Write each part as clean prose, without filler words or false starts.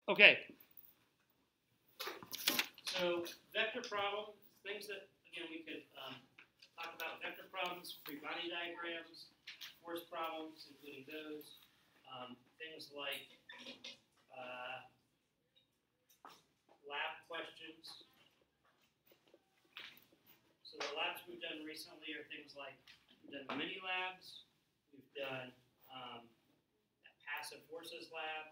Okay, so vector problems, things that, again, we could talk about vector problems, free body diagrams, force problems, including those, things like lab questions. So the labs we've done recently are things like, we've done the mini labs, we've done that passive forces lab,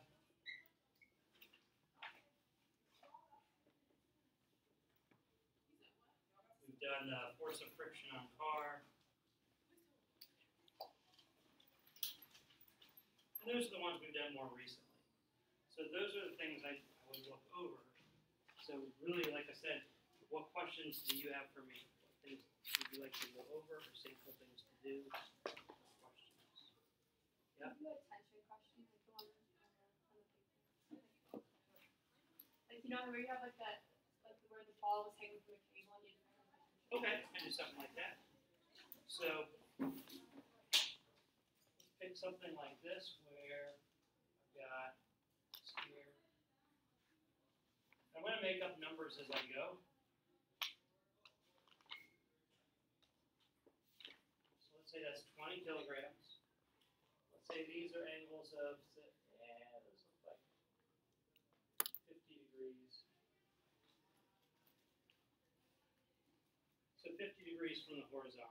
we've done the force of friction on car, and those are the ones we've done more recently. So those are the things I would look over. So really, like I said, what questions do you have for me? What things would you like to go over, or sample things to do? Questions. Yeah. Do you have tension questions, like the one on the paper? Like you know where you have like that, like where the ball was hanging from a cable and you just have tension. Okay, I do something like that. So pick something like this where I've got this here. I'm going to make up numbers as I go. So let's say that's 20 kilograms. Let's say these are angles of, those look like 50 degrees. So 50 degrees from the horizontal.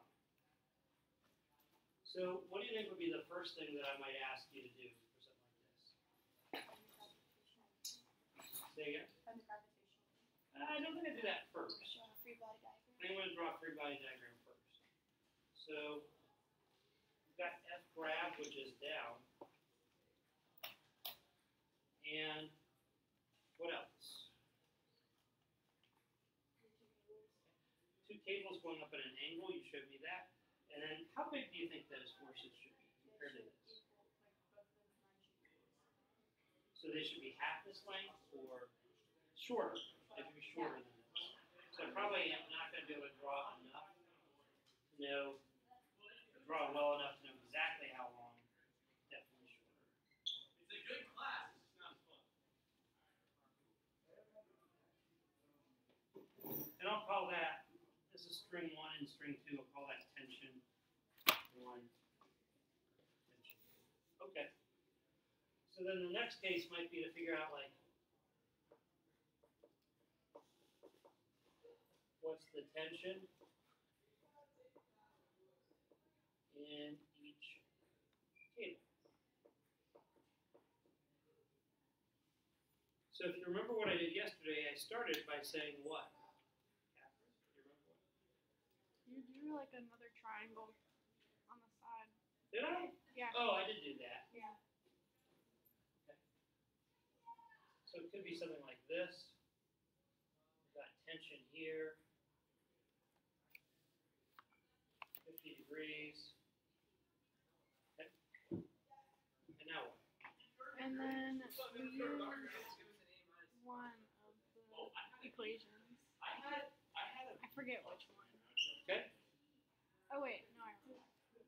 So what do you think would be the first thing that I might ask you to do for something like this? Say again? Find the gravitational. I don't think I do that first. Draw a free body diagram. I'm going to draw a free body diagram first. So we've got F grav, which is down. And what else? Two cables going up at an angle, you showed me that. And then how big do you think those forces should be compared to this? So they should be half this length or shorter? They should be shorter than this. So I probably am not going to be able to draw enough to know, draw well enough to know exactly how long. Definitely shorter. It's a good class. It's not fun. And I'll call that, this is string 1 and string 2, I'll call that tension 1, tension 2. Okay. So then the next case might be to figure out, like, what's the tension in each cable. So if you remember what I did yesterday, I started by saying what? Catherine, do you remember what? You drew like another triangle on the side. Did I? Yeah. Oh, I did do that. Yeah. Okay. So it could be something like this. We've got tension here. 50 degrees. Okay. And now what? And then we use one of the equations. I forget which one. Okay. Oh wait, no, I remember.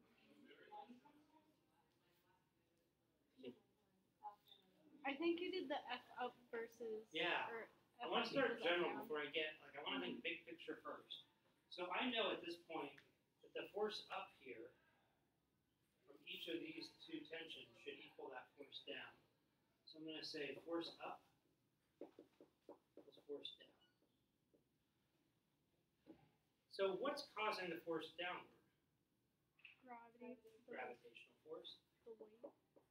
I think you did the F up versus Yeah. or I F want to up start versus F general down. before I get, like, I want to think big picture first. So I know at this point that the force up here from each of these two tensions should equal that force down. So I'm going to say force up equals force down. So what's causing the force downward? Gravity. Gravitational force, The weight.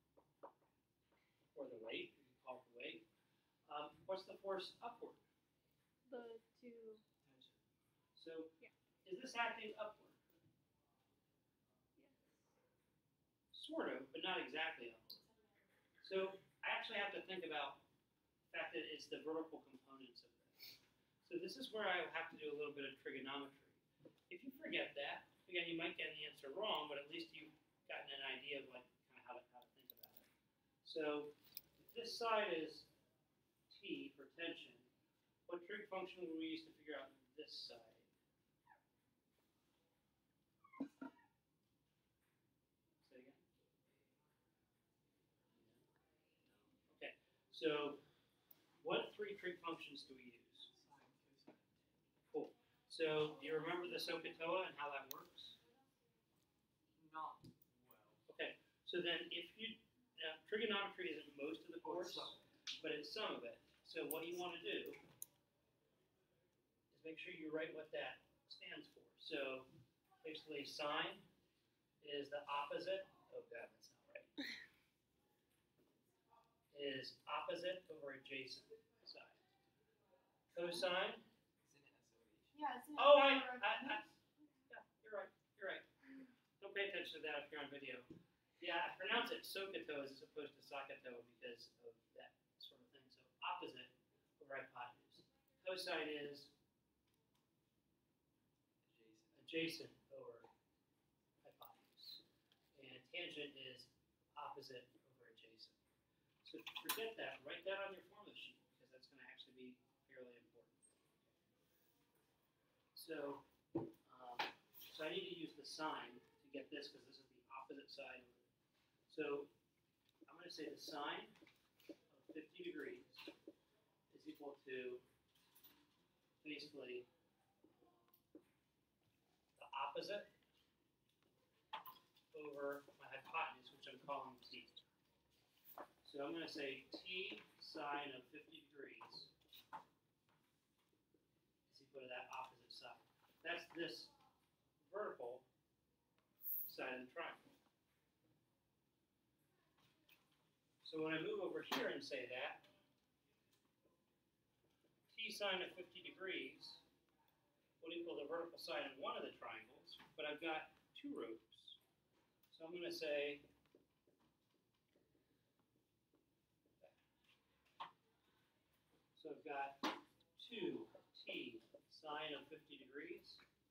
or the weight, you can call it the weight. What's the force upward? The two. So Yeah. is this acting upward? Yes. Sort of, but not exactly upward. So I actually have to think about the fact that it's the vertical components of this. So this is where I have to do a little bit of trigonometry. If you forget that, again, you might get an answer wrong, but at least you've gotten an idea of, like, kind of how to think about it. So if this side is T for tension, what trig function would we use to figure out this side? Say again. Okay, so trig functions do we use? Cool. So do you remember the SOHCAHTOA and how that works? Not well. Okay. So then if you, now trigonometry isn't most of the course, but it's some of it. So what you want to do is make sure you write what that stands for. So basically sine is the opposite, oh god, that's not right, is opposite over adjacent side. Cosine, Yeah, it's oh, yeah, you're right, you're right. Don't pay attention to that if you're on video. Yeah, I pronounce it SOHCAHTOA as opposed to SOHCAHTOA because of that sort of thing. So opposite over hypotenuse. Cosine is adjacent over hypotenuse. And tangent is opposite over adjacent. So forget that. Write that on your formula sheet because that's going to actually be fairly important. So, so I need to use the sine to get this because this is the opposite side. So I'm going to say the sine of 50 degrees is equal to basically the opposite over my hypotenuse, which I'm calling t. So I'm going to say t sine of 50 degrees is equal to that opposite side. That's this vertical side of the triangle. So when I move over here and say that, t sine of 50 degrees would equal the vertical side of one of the triangles, but I've got two ropes. So I'm going to say so I've got 2t sine of 50 degrees.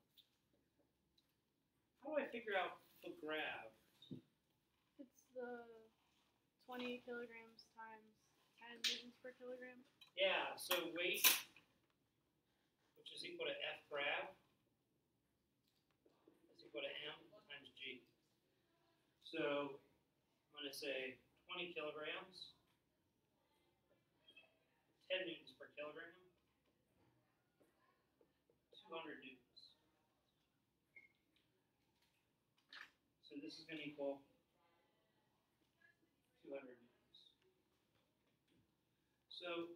How do I figure out the grav? It's the 20 kilograms times 10 newtons per kilogram. Yeah, so weight, which is equal to F grav, is equal to M times G. So I'm going to say 20 kilograms, 10 newtons per kilogram, 200 newtons. So this is going to equal 200 newtons. So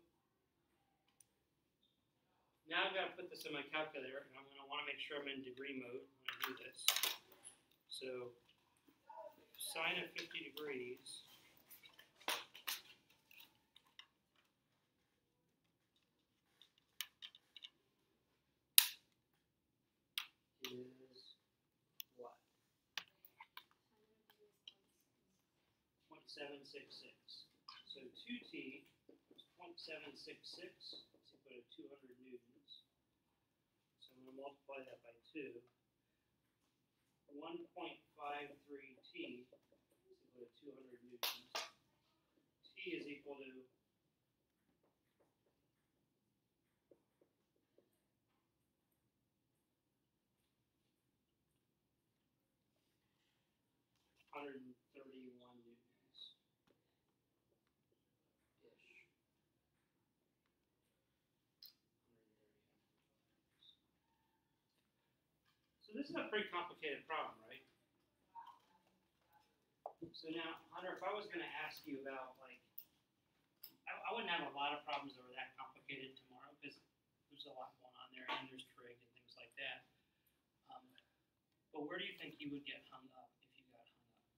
now I've got to put this in my calculator, and I'm going to want to make sure I'm in degree mode when I do this. So sine of 50 degrees is what? 0.766. So 2t is 0.766 is equal to 200 newtons. So I'm going to multiply that by 2. 1.53t is equal to 200 newtons. T is equal to 131 newtons. Ish. 130. So this is a pretty complicated problem, right? So now, Hunter, if I was going to ask you about, like, I wouldn't have a lot of problems that were that complicated tomorrow because there's a lot going on there and there's trig and things like that. But where do you think you would get hung up if you got hung up?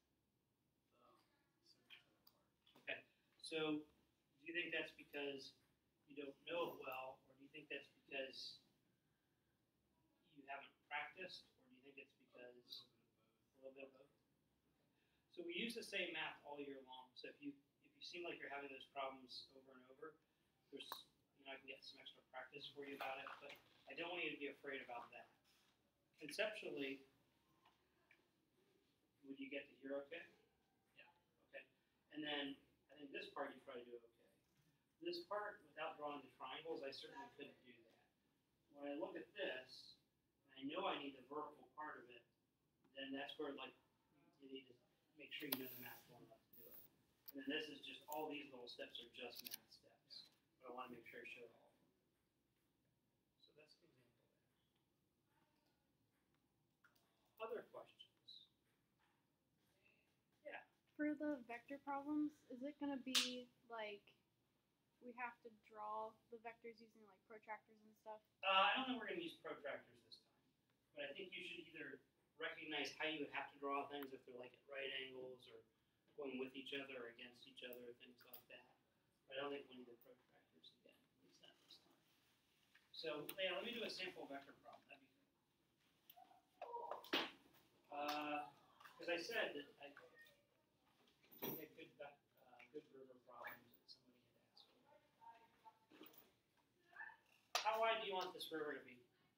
Okay, so do you think that's because you don't know it well, or do you think that's because you haven't practiced, or do you think it's because a little bit of both? So we use the same math all year long. So if you seem like you're having those problems over and over, there's I can get some extra practice for you about it, but I don't want you to be afraid about that. Conceptually, would you get to here okay? Yeah. Okay. And then I think this part you probably do okay. This part, without drawing the triangles, I certainly couldn't do that. When I look at this, and I know I need the vertical part of it, then that's where like you need to make sure you know the math well enough to do it. And then this is just all these little steps are just math steps. But I want to make sure For the vector problems, is it gonna be like we have to draw the vectors using like protractors and stuff? I don't think we're going to use protractors this time, but I think you should either recognize how you would have to draw things if they're like at right angles or going with each other or against each other, things like that. But I don't think we need the protractors again, at least not this time. So yeah, let me do a sample vector problem. That'd be good. Because I said that I had good river problems that somebody had asked for. How wide do you want this river to be?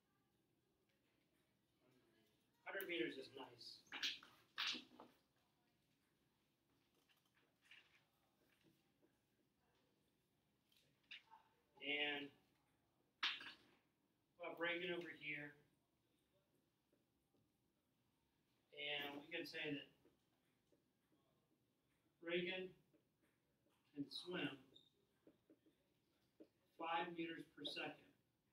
100 meters is nice. And we'll have Reagan over here. And we can say that Reagan can swim 5 meters per second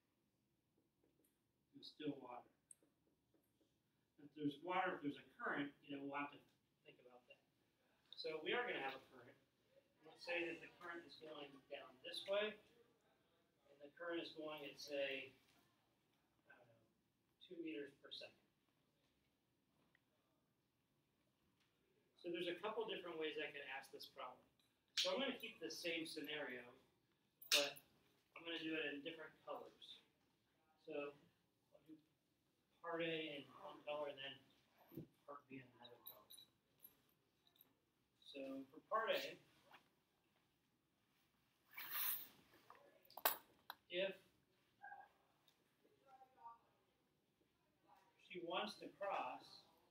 in still water. If there's water, if there's a current, we'll have to think about that. So we are going to have a current. Let's say that the current is going down this way, and the current is going at, say, I don't know, 2 meters per second. So there's a couple different ways I can ask this problem. So I'm going to keep the same scenario, but I'm going to do it in different colors. So I'll do part A in one color and then part B in another color. So for part A, if she wants to cross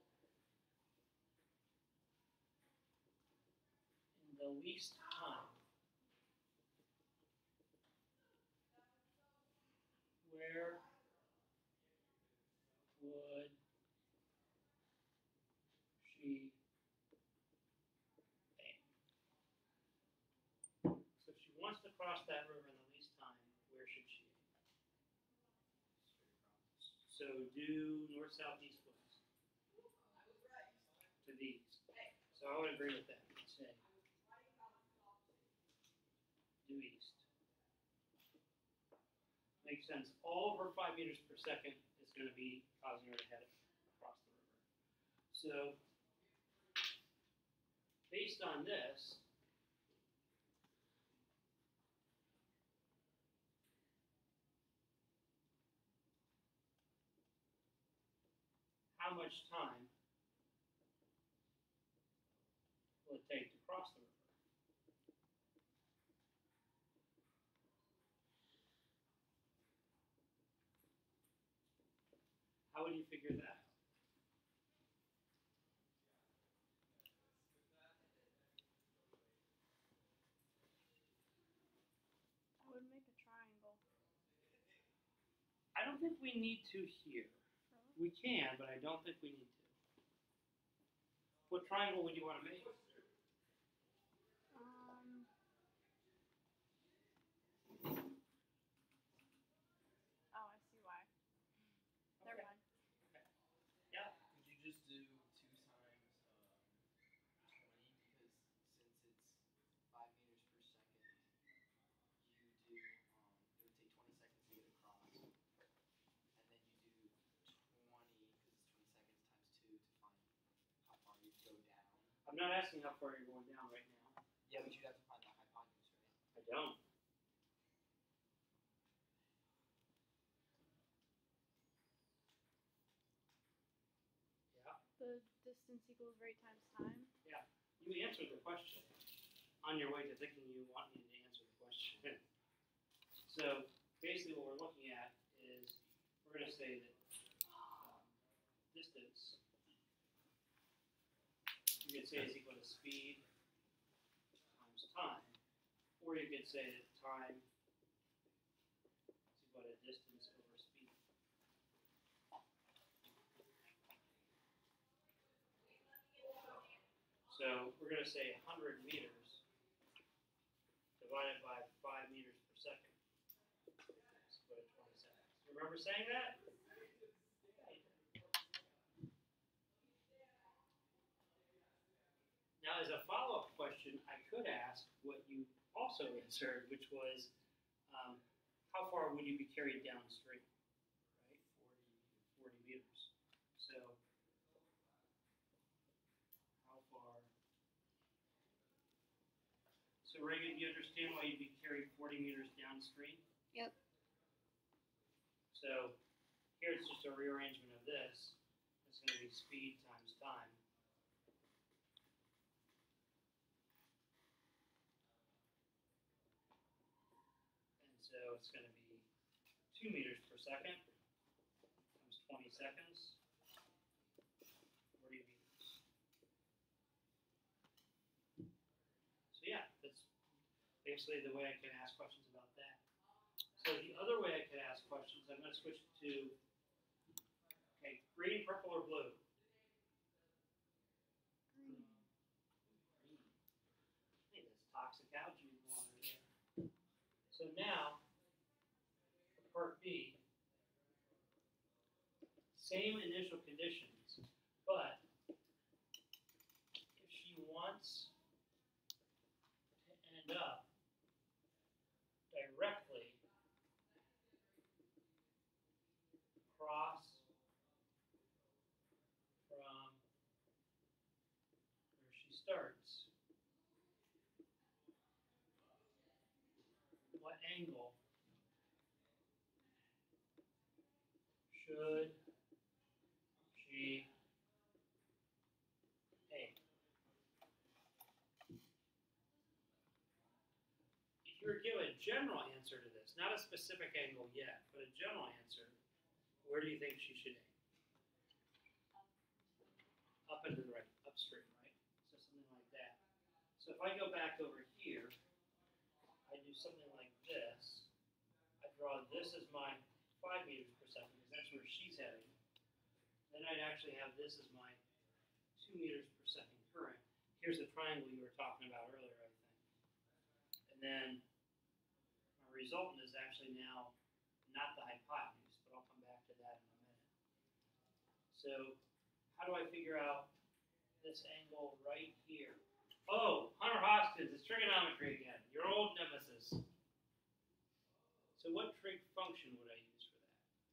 in the least time, where would she aim? So if she wants to cross that river in the least time, where should she aim? So do north, south, east, west. To the east. So I would agree with that. Say due east. Makes sense. All over 5 meters per second is going to be causing her to head across the river. So, based on this, how much time will it take to cross the river? How would you figure that out? I would make a triangle. I don't think we need to here. Really? We can, but I don't think we need to. What triangle would you want to make? Oh, I see why. Never mind. Yeah. Could you just do 2 times 20? Because since it's 5 meters per second, you do it would take 20 seconds to get across, and then you do 20 because it's 20 seconds times 2 to find how far you go down. I'm not asking how far you're going down right now. Yeah, but you'd have to find the hypotenuse, right? I don't. Yeah. The distance equals rate times time. Yeah. You answered the question on your way to thinking you want me to answer the question. So basically what we're looking at is we're going to say that distance you could say is equal to speed times time, or you could say that time is equal to distance over speed. So we're going to say 100 meters divided by 5 meters per second is equal to 20 seconds. Remember saying that? Now, as a follow-up question, I could ask what you also answered, which was, how far would you be carried downstream? Right, 40 meters. So, how far? So, Reagan, you understand why you'd be carried 40 meters downstream? Yep. So, here it's just a rearrangement of this. It's going to be speed times time. And so it's going to be 2 meters per second times 20 seconds, 40 meters. So yeah, that's basically the way I can ask questions about that. So the other way I could ask questions, I'm going to switch to, okay, green, purple, or blue? Green. Green. Hey, there's toxic algae in the water there. So now, for part B, same initial conditions, but if she wants to end up directly across from where she starts, what angle should she take? If you were given a general answer to this, not a specific angle yet, but a general answer, where do you think she should aim? Up and to the right, upstream, right? So something like that. So if I go back over here, I do something like this. I draw this as my 5 meters per second because that's where she's heading. Then I'd actually have this as my 2 meters per second current. Here's the triangle you were talking about earlier, I think. And then my resultant is actually now not the hypotenuse, but I'll come back to that in a minute. So how do I figure out this angle right here? Oh, Hunter Hoskins, it's trigonometry again, your old nemesis. So what trig function would I use for that?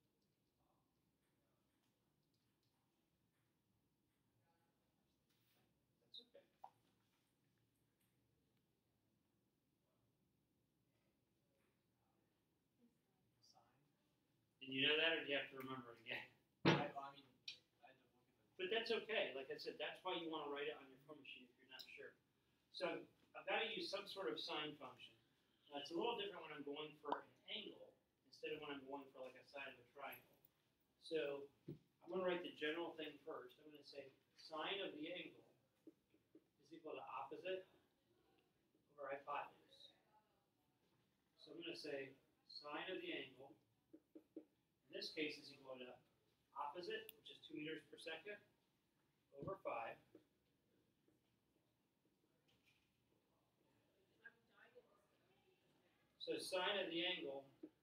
That's okay. Did you know that, or do you have to remember it again? I had to look at But that's okay. Like I said, that's why you want to write it on your phone machine if you're not sure. So I've got to use some sort of sine function. Now it's a little different when I'm going for an angle instead of when I'm going for like a side of a triangle. So I'm going to write the general thing first. I'm going to say sine of the angle is equal to opposite over hypotenuse. So I'm going to say sine of the angle, in this case, is equal to opposite, which is 2 meters per second, over 5. So sine of the angle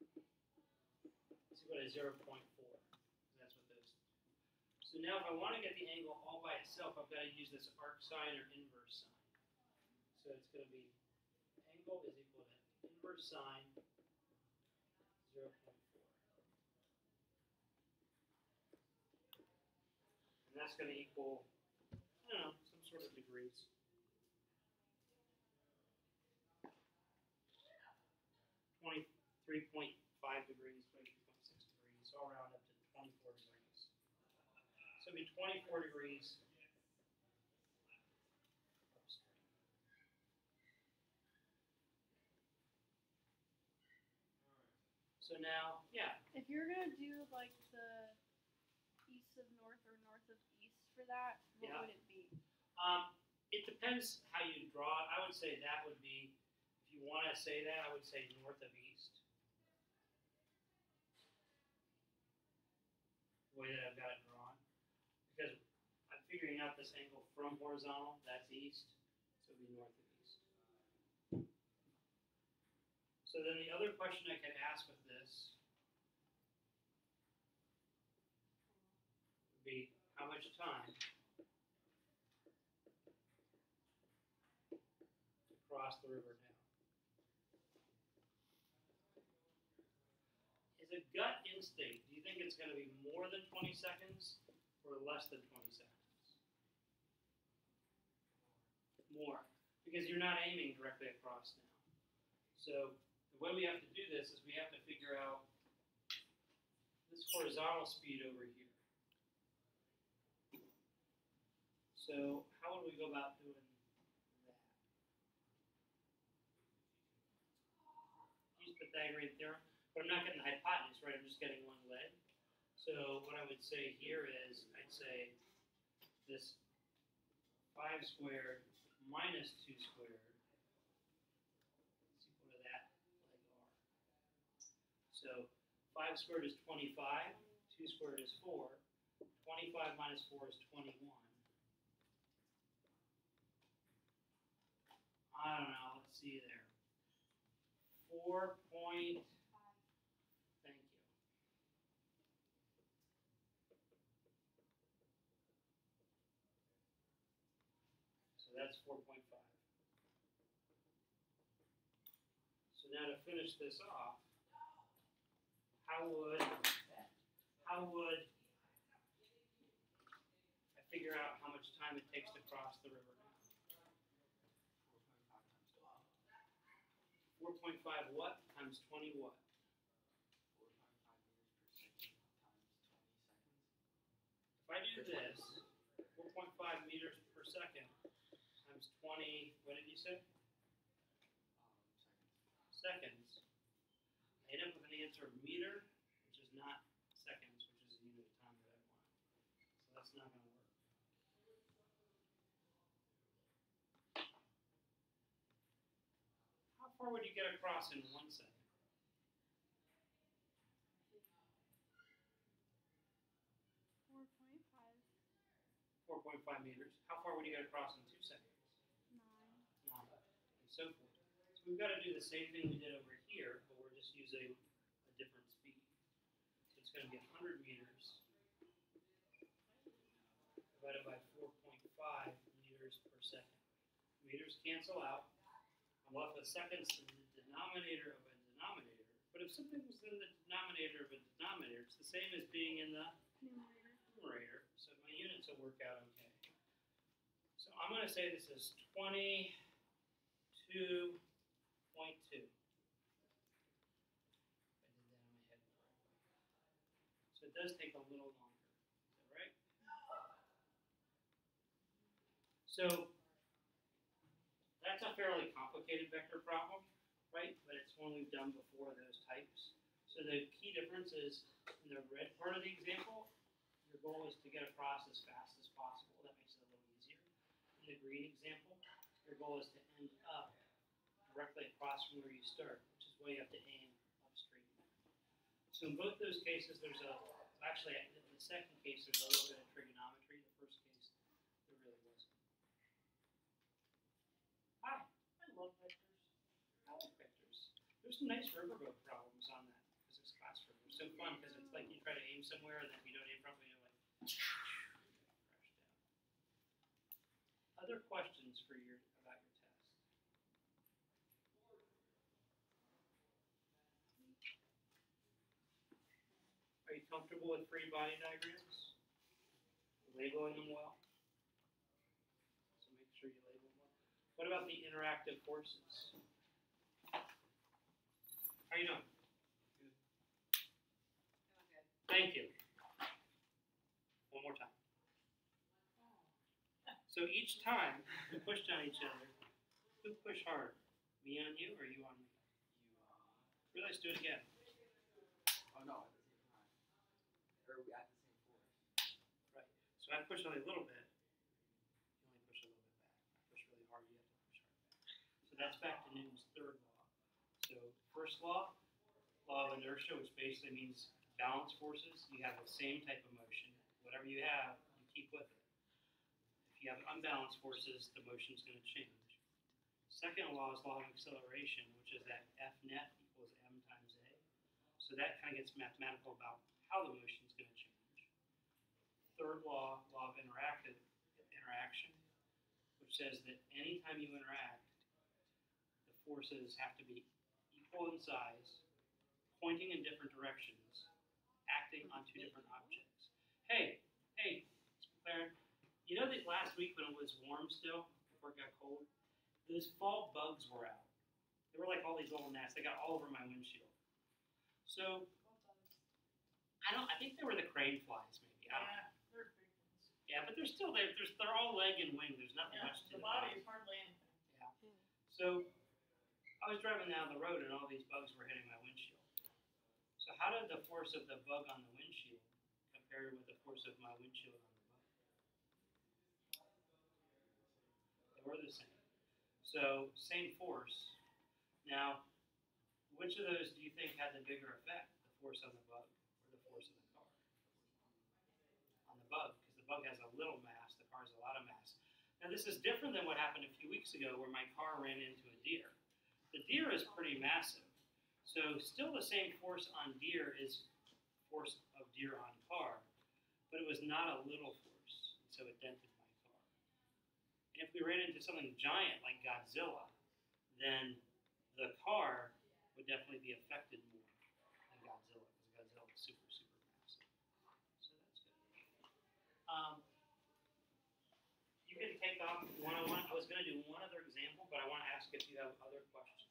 is equal to 0.4. That's what those do. So now if I want to get the angle all by itself, I've got to use this arc sine or inverse sine. So it's going to be angle is equal to inverse sine 0.4. And that's going to equal, I don't know, some sort of degrees. 23.5 degrees, 23.6 degrees, so I'll round up to 24 degrees. So it'll be 24 degrees upstream. So now, yeah, If you're gonna do like the east of north or north of east for that, what Yeah. would it be? it depends how you draw it. I would say that would be, if you want to say that, I would say north of east. The way that I've got it drawn. Because I'm figuring out this angle from horizontal, that's east, so it would be north of east. So then the other question I could ask with this would be how much time across the river now. Is a gut instinct, do you think it's going to be more than 20 seconds or less than 20 seconds? More, because you're not aiming directly across now. So the way we have to do this is we have to figure out this horizontal speed over here. So how would we go about doing that? Use Pythagorean theorem, but I'm not getting the hypotenuse, right? I'm just getting one leg. So what I would say here is, I'd say this 5 squared minus 2 squared is equal to that leg r. So 5 squared is 25, 2 squared is 4, 25 minus 4 is 21. I don't know, let's see there. 4 point, thank you. So that's 4.5. So now to finish this off, how would I figure out how much time it takes to cross the river now? 4.5 what times 20 what? 4.5 meters per second times 20 seconds. If I do this, 4.5 meters per second times 20, what did you say? Seconds. I end up with an answer of meter, which is not seconds, which is the unit of time that I want. So that's not going to work. How far would you get across in 1 second? 4.5 meters. How far would you get across in 2 seconds? 9. And so forth. So we've got to do the same thing we did over here, but we're just using a different speed. So it's going to be 100 meters divided by 4.5 meters per second. Meters cancel out. I'm left with seconds in the denominator of a denominator. But if something was in the denominator of a denominator, it's the same as being in the numerator. So my units will work out okay. So I'm going to say this is 22.2. If I did that in my head correctly. So it does take a little longer. Is that right? So that's a fairly complicated vector problem, right? But it's one we've done before, those types. So the key difference is in the red part of the example, your goal is to get across as fast as possible. That makes it a little easier. In the green example, your goal is to end up directly across from where you start, which is why you have to aim upstream. So in both those cases, there's actually in the second case, there's a little bit of trigonometry. The first case, there really wasn't. Hi, I love vectors. I like vectors. There's some nice riverboat problems on that physics class river. It's so fun because it's like you try to aim somewhere and then if you don't aim properly, you're like crash down. Other questions about your test? Are you comfortable with free body diagrams? Labeling them well? So make sure you label them well. What about the interactive forces? How you doing? Good. Thank you. One more time. So each time we pushed on each other, who pushed harder? Me on you or you on me? You, Let's do it again. oh no, at the same time. Or at the same force. Right. So I push only a little bit. You only push a little bit back. I push really hard, you have to push hard back. So that's back to Newton's third law. So first law, law of inertia, which basically means balance forces. You have the same type of motion. Whatever you have, you keep with it. If you have unbalanced forces, the motion is going to change. Second law is law of acceleration, which is that F net equals m times a. So that kind of gets mathematical about how the motion is going to change. Third law, law of interaction, which says that anytime you interact, forces have to be equal in size, pointing in different directions, acting on two different objects. Hey, Claren, you know that last week when it was warm still, before it got cold, those fall bugs were out. They were like all these little nests. They got all over my windshield. So I think they were the crane flies, maybe. I don't know. They're big ones. Yeah, but they're still there. They're all leg and wing. There's nothing Yeah, much to the the body is hardly anything. So I was driving down the road and all these bugs were hitting my windshield. So how did the force of the bug on the windshield compare with the force of my windshield on the bug? They were the same. So same force. Now, which of those do you think had the bigger effect? The force on the bug or the force of the car? On the bug, because the bug has a little mass, the car has a lot of mass. Now this is different than what happened a few weeks ago where my car ran into a deer. The deer is pretty massive. So still the same force on deer is force of deer on car, but it was not a little force, so it dented my car. And if we ran into something giant like Godzilla, then the car would definitely be affected more than Godzilla, because Godzilla is super, super massive. So that's good. You can take off one-on-one. I was going to do one other example, but I want to ask if you have other questions.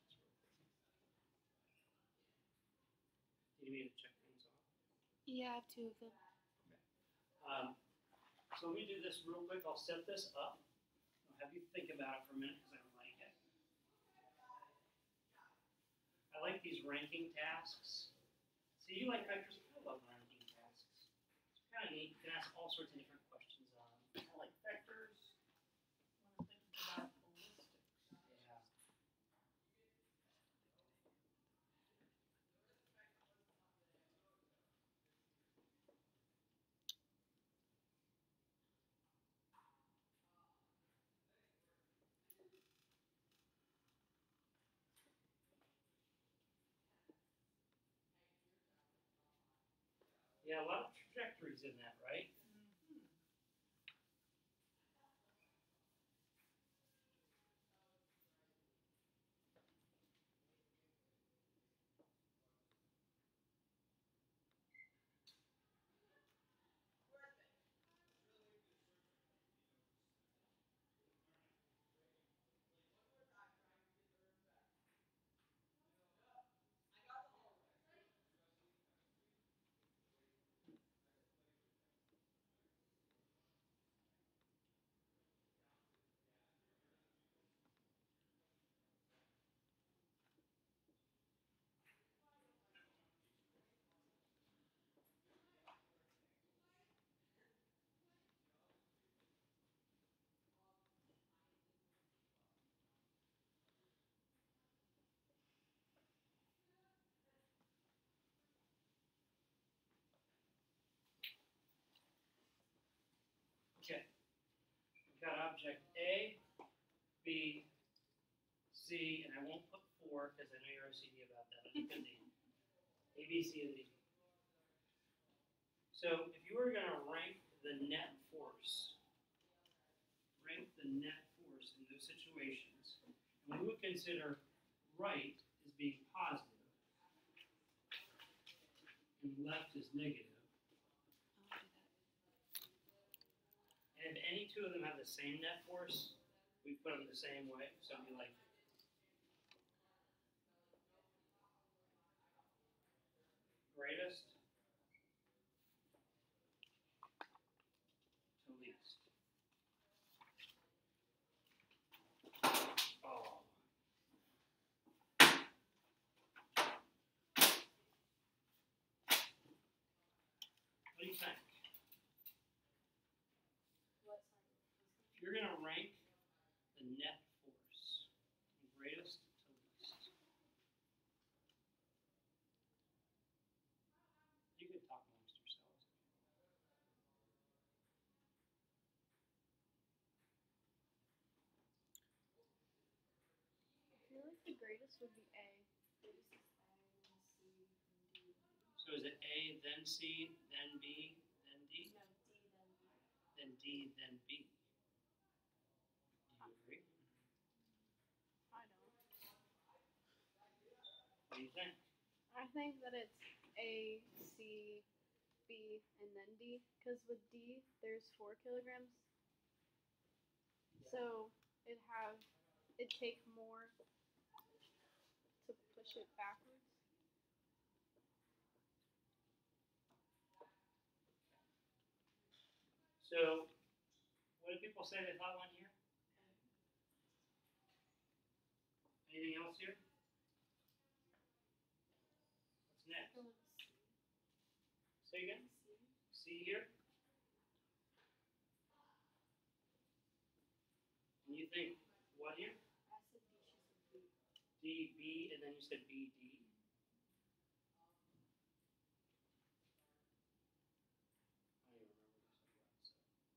Do you need me to check things off? Yeah, I have two of them. So let me do this real quick. I'll set this up. I'll have you think about it for a minute because I don't like it. I like these ranking tasks. So you like vectors? I love ranking tasks. It's kind of neat. You can ask all sorts of different questions on them. I like vectors when I'm thinking about ballistics. Yeah. Yeah, a lot of trajectories in that, right? Mm-hmm. Okay. We've got object A, B, C, and I won't put 4 because I know you're OCD about that. It's going to be A, B, C, and D. So if you were going to rank the net force in those situations, and we would consider right as being positive and left as negative. And if any two of them have the same net force, we put them the same way. So it'd be like greatest to least. Oh. What do you think? What sign? If you're going to rank the net force from greatest to least, you could talk amongst yourselves. I feel like the greatest would be A. So is it A, then C, then B, then D? No, D then B. Then D, then B. Do you agree? I don't. do you think? I think that it's A, C, B, and then D. Because with D, there's 4 kilograms. So it'd take more to push it backwards. So, what do people say they thought one here? Anything else here? What's next? Say again? C here? And you think what here? D, B, and then you said B, D. I don't even remember this.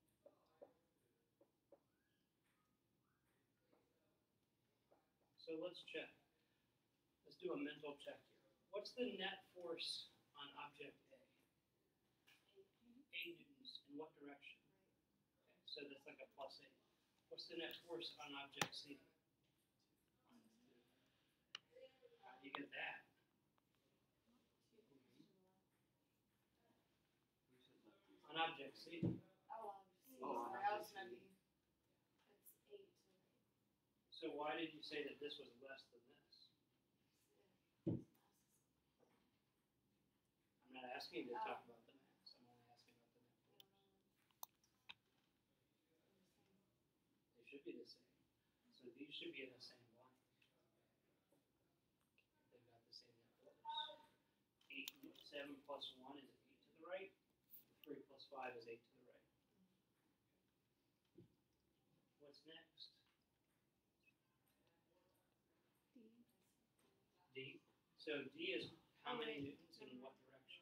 So let's check. Let's do a mental check here. What's the net force on object A? 8 newtons. In what direction? Okay, so that's like a plus 8. What's the net force on object C? How do you get that? On object C. So why did you say that this was less than this? I'm not asking you to talk about the mass. I'm only asking about the net force. They should be the same. So these should be in the same line. They've got the same net force. 7 plus 1 is 8 to the right. 3 plus 5 is 8 to the right. What's next? D. So D is how many newtons in what direction?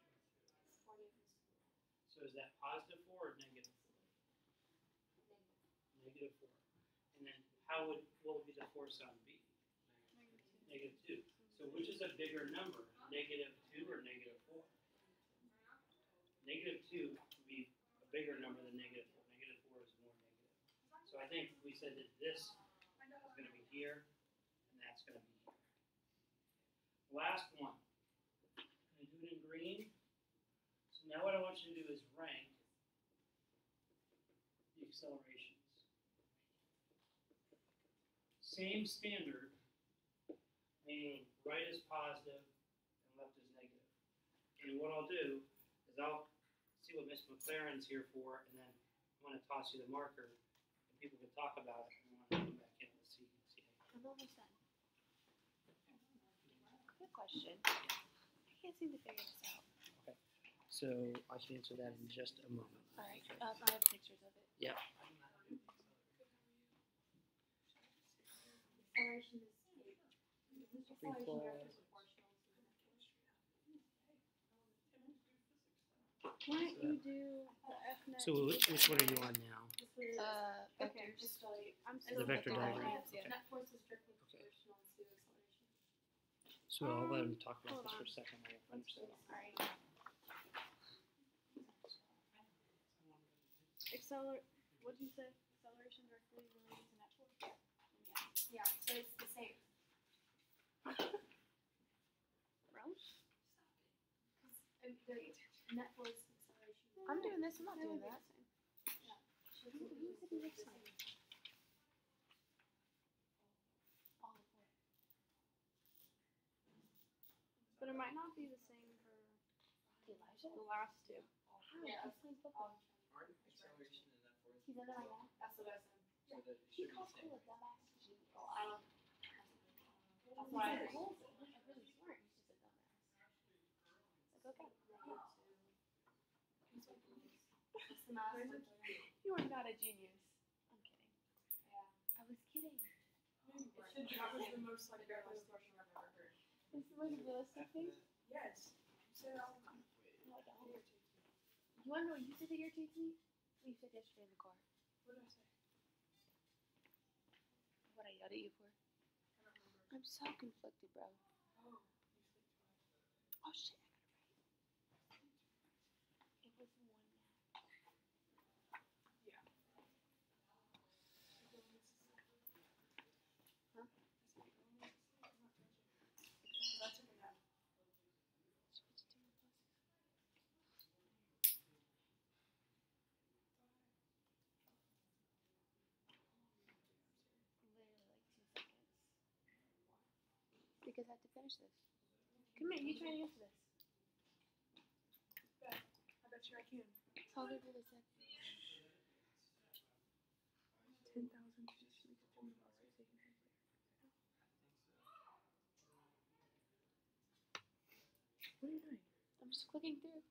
So is that positive 4 or negative 4? Negative 4. And then what would be the force on B? Negative 2. So which is a bigger number, negative 2 or negative 4? Negative 2 would be a bigger number than negative 4. Negative 4 is more negative. So I think we said that this is going to be here, and that's going to be here. Last one. I'm going to do it in green. So now what I want you to do is rank the accelerations. Same standard, meaning right is positive and left is negative. And what I'll do is I'll see what Miss McLaren's here for, and then I'm going to toss you the marker, and people can talk about it, and then when I come back in, we'll see. I'm almost done. Good question. I can't seem to figure this out. So I can answer that in just a moment. All right. I have pictures of it. Yep. Acceleration is acceleration directly proportional to the net force. Why don't you do the F net? So which one are you on now? This was Okay, vectors. Just like I'm The still vector looking at diagram. it. Yeah. net force is directly Okay. proportional to acceleration. So I'll let him talk about Hold this for on. a second. I finish that. All right. What did you say? Acceleration directly related to net force? Yeah. Yeah, so it's the same. Really? Because the net force acceleration. I'm doing this. I'm not doing that. Should Who be said you the look same. All of it. But it might not be the same for the last two. Yeah, Aren't acceleration and net force? he's under my map. That's what I said. So that it should be the same. Well, I don't. That's why I Really smart. He's just a dumbass. Like, okay. It's the math. You are not a genius. I'm kidding. Yeah. I was kidding. That was the most like realistic thing I've ever heard. This is like a realistic thing. Yes. You say it all the time. No, I don't. You want to know what you said that irritates me? What you said yesterday in the car. What did I say? What I yelled at you for. I don't remember. I'm so conflicted, bro. Oh, you sleep twice. Oh shit, I gotta write. It was one nap. Yeah. Huh? I took a nap because I have to finish this. Come here, you try to answer this. I bet you I can. How good will this be? 10,000 to just make it $2 so they can translate. What are you doing? I'm just clicking through.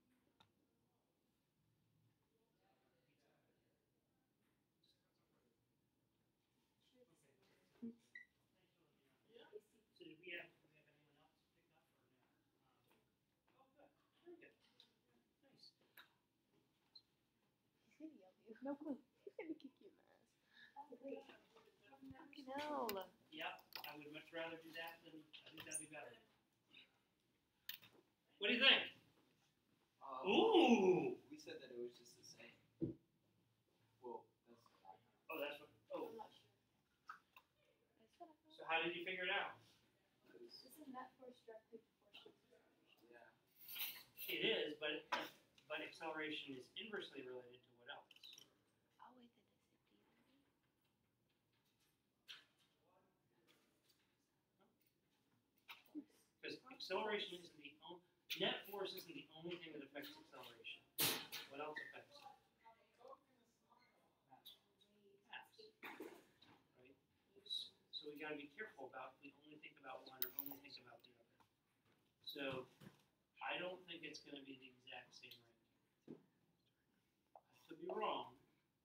So did we have anyone else pick up or no? Oh, good. Very good. Nice. He's gonna yell at you. No clue. He's gonna kick you in the ass. Fucking hell. Yep, I would much rather do that than, I think that'd be better. What do you think? Ooh! We said that it was just the same. Well, that's what I heard. Oh, that's what, oh, I'm not sure. That's what I thought. so how did you figure it out? This is net force directly proportional to acceleration. Yeah. It is, but acceleration is inversely related to what else? Oh wait, that does it Because acceleration isn't the only, net force isn't the only thing that affects acceleration. What else affects it? Mass. Right? So we gotta be careful about, we only think about one or only think about the other. So I don't think it's gonna be the exact same rate. I could be wrong,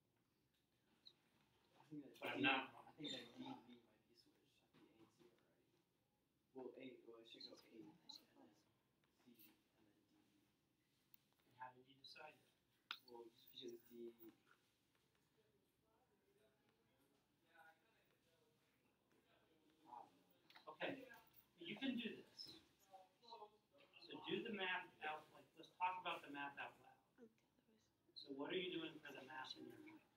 I think that but I'm not wrong. I think that D and B might be switched. I think A and C are already. Well, it should go A and then C and then D. And how did you decide that? Well, just because D. Okay, you can do this. So do the math out, like, let's talk about the math out loud. So what are you doing for the math in your mind?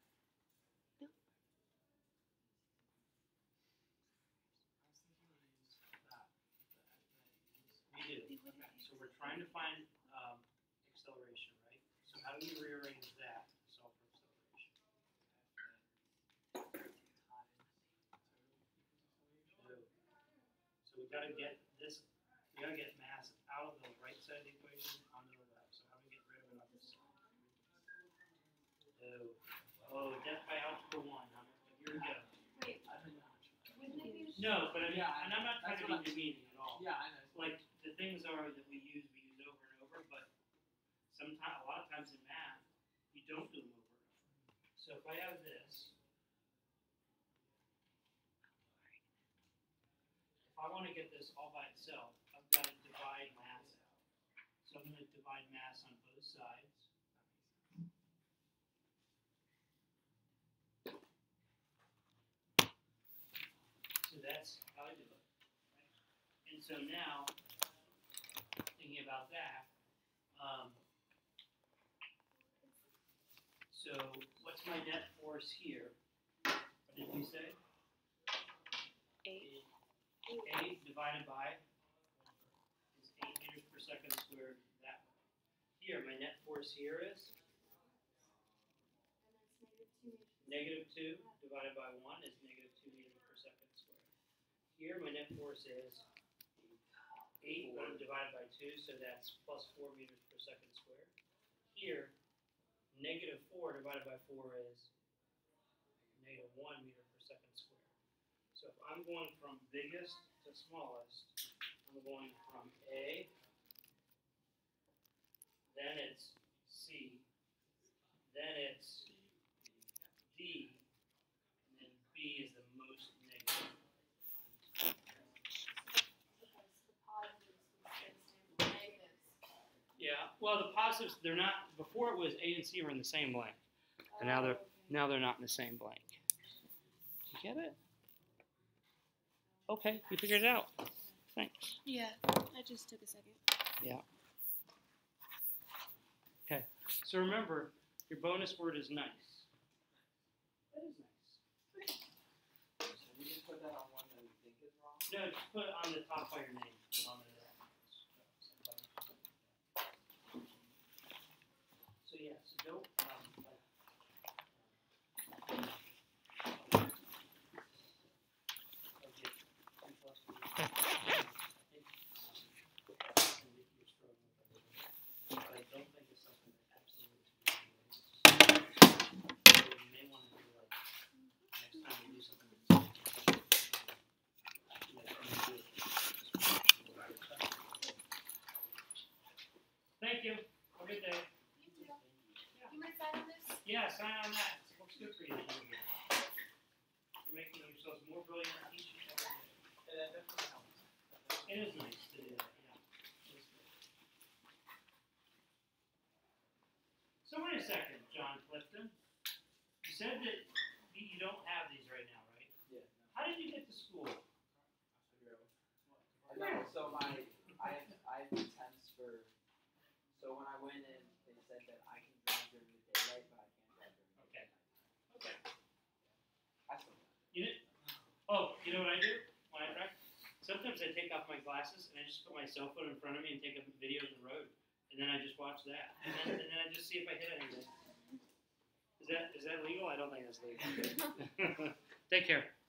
We do. Okay, so we're trying to find acceleration, right? So how do we rearrange that to solve for acceleration? So we gotta get this, we gotta get mass out of the right side of the equation onto the left. So how do we get rid of it on this side? Oh, death by algebra 1. Here we go. Wait, I don't know. wouldn't they be No, but I mean, Yeah, and I'm not trying that's to what be demeaning at all. Yeah, I know. Like, the things are that we use over and over, but sometimes, a lot of times in math, you don't do them over and over. So if I have this, if I want to get this all by itself, I've got to divide mass out. So I'm going to divide mass on both sides. So that's how I do it. Right? And so now, thinking about that, so what's my net force here? What did we say? 8. 8 divided by is 8 meters per second squared that way. Here, my net force here is -2 divided by 1 is -2 meters per second squared. Here, my net force is 8 divided by 2, so that's +4 meters per second squared. Here, -4 divided by 4 is -1 meter per second squared. So if I'm going from biggest to smallest, I'm going from A, then it's C, then it's D, and then B is the most negative. Yeah, well, the positives, they're not, before it was A and C were in the same blank. And now they're not in the same blank. You get it? Okay, you figured it out. Thanks. Yeah, I just took a second. Okay, so remember, your bonus word is nice. That is nice. So we just put that on one that we think is wrong. No, just put it on the top by your name. So yeah, so don't like Thank you. Have a good day. You too. You might sign on this? Yeah, sign on that. It looks good for you. You're making yourselves more brilliant each and every day. Yeah, that definitely helps. It is nice to do that, yeah. It is good. So wait a second, John Clifton. You said that you don't have these right now, right? Yeah. How did you get to school? No, so I have temps for. So when I went in, they said that I can drive during the daylight, but I can't drive during the Okay. night. Okay. I still got it. You did? Oh, you know what I do when I drive? Sometimes I take off my glasses and I just put my cell phone in front of me and take a video of the road, and then I just watch that, and then I just see if I hit anything. Is that legal? I don't think that's legal. Take care.